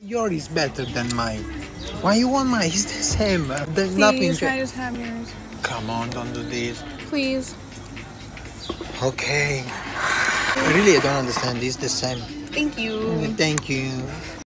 Yours is better than mine. Why you want mine? It's the same. There's Please, nothing. can I just have yours? Come on, don't do this. Please. Okay. Really, I don't understand. It's the same. Thank you. Thank you.